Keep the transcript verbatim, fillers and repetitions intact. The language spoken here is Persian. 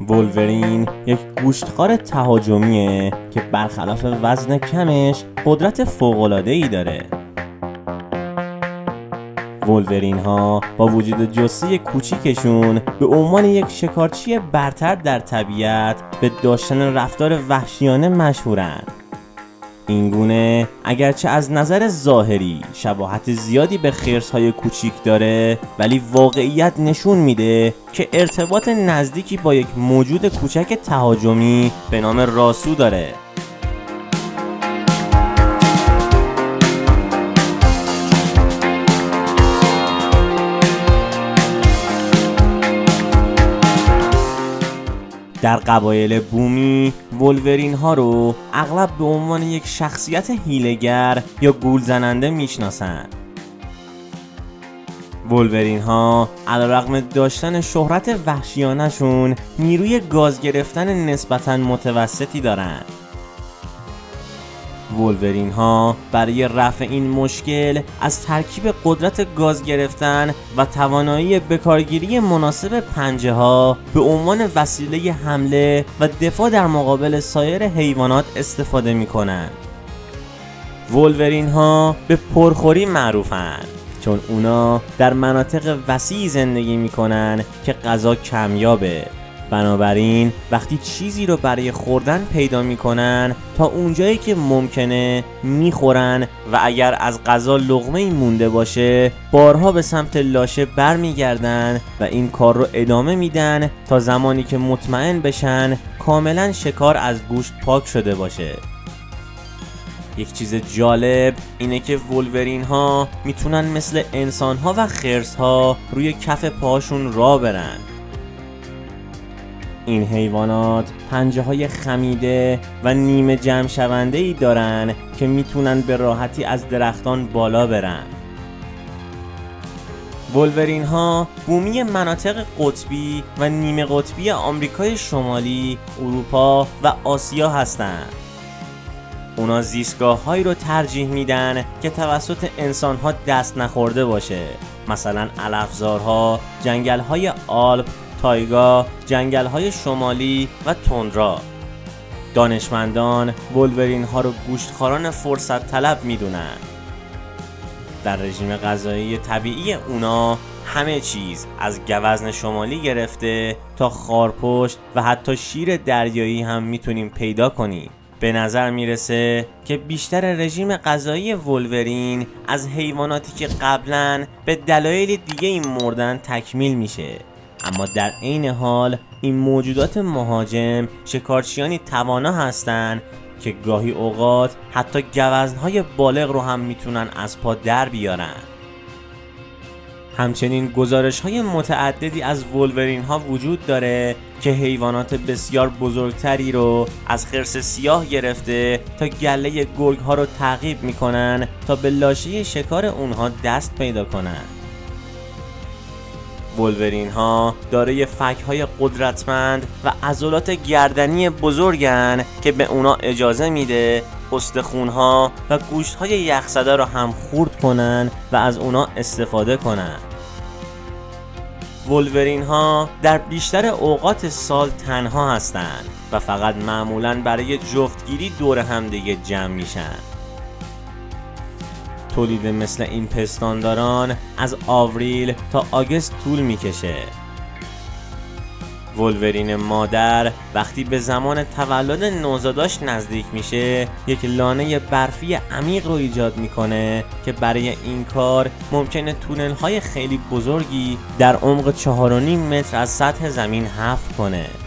وولورین یک گوشتخوار تهاجمیه که برخلاف وزن کمش قدرت فوق‌العاده‌ای داره. وولورین ها با وجود جثه کوچیکشون به عنوان یک شکارچی برتر در طبیعت به داشتن رفتار وحشیانه مشهورن. این گونه اگرچه از نظر ظاهری شباهت زیادی به خرس‌های کوچیک داره، ولی واقعیت نشون میده که ارتباط نزدیکی با یک موجود کوچک تهاجمی به نام راسو داره. در قبایل بومی وولورین ها رو اغلب به عنوان یک شخصیت هیله‌گر یا گول زننده میشناسن. وولورین ها علیرغم داشتن شهرت وحشیانه‌شون نیروی گاز گرفتن نسبتاً متوسطی دارن. وولورین ها برای رفع این مشکل از ترکیب قدرت گاز گرفتن و توانایی بکارگیری مناسب پنجه ها به عنوان وسیله حمله و دفاع در مقابل سایر حیوانات استفاده می کنند. وولورین ها به پرخوری معروفند، چون اونا در مناطق وسیعی زندگی می کنن که غذا کمیابه. بنابراین وقتی چیزی رو برای خوردن پیدا میکنن تا اونجایی که ممکنه میخورن و اگر از غذا لقمه‌ای مونده باشه بارها به سمت لاشه برمیگردن و این کار رو ادامه میدن تا زمانی که مطمئن بشن کاملا شکار از گوشت پاک شده باشه. یک چیز جالب اینه که وولورین ها میتونن مثل انسان ها و خرس ها روی کف پاهاشون راه برن. این حیوانات پنجه های خمیده و نیمه جمع شونده ای دارن که میتونن به راحتی از درختان بالا برن. وولورین ها بومی مناطق قطبی و نیمه قطبی آمریکای شمالی، اروپا و آسیا هستند. اونا زیستگاه هایی رو ترجیح میدن که توسط انسان ها دست نخورده باشه، مثلا علفزارها، جنگل های آلپ، تایگا، جنگل‌های شمالی و تندرا. دانشمندان وولورین ها رو گوشتخواران فرصت طلب میدونن. در رژیم غذایی طبیعی اونا همه چیز از گوزن شمالی گرفته تا خارپشت و حتی شیر دریایی هم میتونیم پیدا کنیم. به نظر میرسه که بیشتر رژیم غذایی وولورین از حیواناتی که قبلاً به دلایل دیگه این مردن تکمیل میشه. اما در عین حال این موجودات مهاجم شکارچیانی توانا هستند که گاهی اوقات حتی گوزنهای بالغ رو هم میتونن از پا در بیارن. همچنین گزارش‌های متعددی از وولورین ها وجود داره که حیوانات بسیار بزرگتری رو از خرس سیاه گرفته تا گله گرگ ها رو تعقیب میکنن تا به لاشه شکار اونها دست پیدا کنن. وولورین ها دارای فک های قدرتمند و عضلات گردنی بزرگن که به اونا اجازه میده استخون ها و گوشت های یخزده را هم خورد کنن و از اونا استفاده کنن. وولورین ها در بیشتر اوقات سال تنها هستند و فقط معمولاً برای جفتگیری دور همدیگه جمع میشن. تولید مثل این پستانداران از آوریل تا آگوست طول میکشه. وولورین مادر وقتی به زمان تولد نوزاداش نزدیک میشه یک لانه برفی عمیق رو ایجاد میکنه که برای این کار ممکنه تونل های خیلی بزرگی در عمق چهار و نیم متر از سطح زمین حفر کنه.